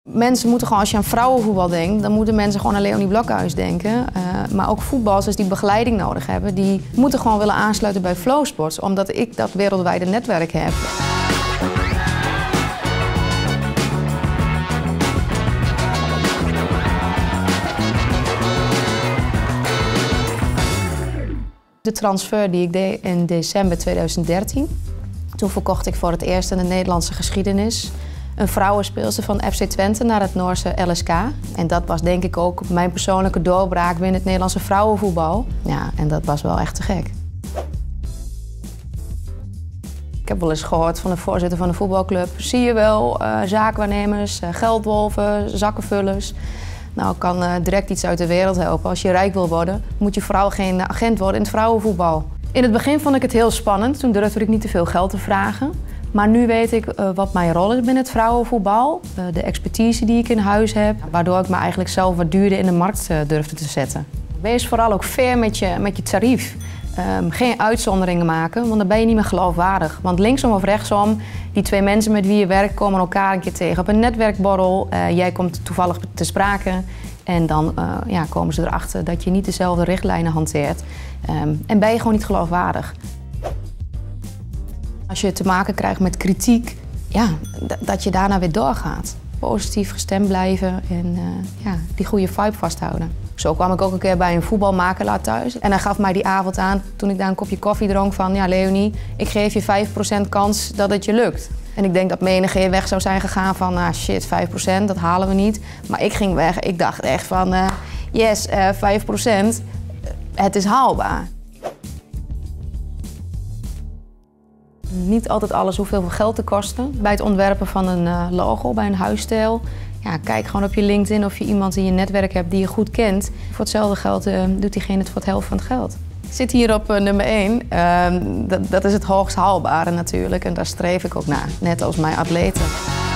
Mensen moeten gewoon, als je aan vrouwenvoetbal denkt, dan moeten mensen gewoon aan Leonie Blokhuis denken. Maar ook voetballers die begeleiding nodig hebben, die moeten gewoon willen aansluiten bij Flowsports, omdat ik dat wereldwijde netwerk heb. De transfer die ik deed in december 2013. Toen verkocht ik voor het eerst in de Nederlandse geschiedenis een vrouwenspeelster van FC Twente naar het Noorse LSK. En dat was denk ik ook mijn persoonlijke doorbraak binnen het Nederlandse vrouwenvoetbal. Ja, en dat was wel echt te gek. Ik heb wel eens gehoord van de voorzitter van de voetbalclub. Zie je wel, zaakwaarnemers, geldwolven, zakkenvullers. Nou, ik kan direct iets uit de wereld helpen. Als je rijk wil worden, moet je vooral geen agent worden in het vrouwenvoetbal. In het begin vond ik het heel spannend. Toen durfde ik niet te veel geld te vragen. Maar nu weet ik wat mijn rol is binnen het vrouwenvoetbal. De expertise die ik in huis heb. Waardoor ik me eigenlijk zelf wat duurder in de markt durfde te zetten. Wees vooral ook fair met je tarief. Geen uitzonderingen maken, want dan ben je niet meer geloofwaardig. Want linksom of rechtsom, die twee mensen met wie je werkt komen elkaar een keer tegen op een netwerkborrel. Jij komt toevallig te sprake en dan komen ze erachter dat je niet dezelfde richtlijnen hanteert. En ben je gewoon niet geloofwaardig. Als je te maken krijgt met kritiek, dat je daarna weer doorgaat. Positief gestemd blijven en die goede vibe vasthouden. Zo kwam ik ook een keer bij een voetbalmakelaar thuis. En hij gaf mij die avond aan, toen ik daar een kopje koffie dronk, van ja Leonie, ik geef je 5% kans dat het je lukt. En ik denk dat menigeen weg zou zijn gegaan van shit, 5%, dat halen we niet. Maar ik ging weg, ik dacht echt van yes, 5%, het is haalbaar. Niet altijd alles hoeft heel veel geld te kosten. Bij het ontwerpen van een logo, bij een huisstijl. Ja, kijk gewoon op je LinkedIn of je iemand in je netwerk hebt die je goed kent. Voor hetzelfde geld doet diegene het voor het helft van het geld. Ik zit hier op nummer 1. Dat is het hoogst haalbare natuurlijk en daar streef ik ook naar. Net als mijn atleten.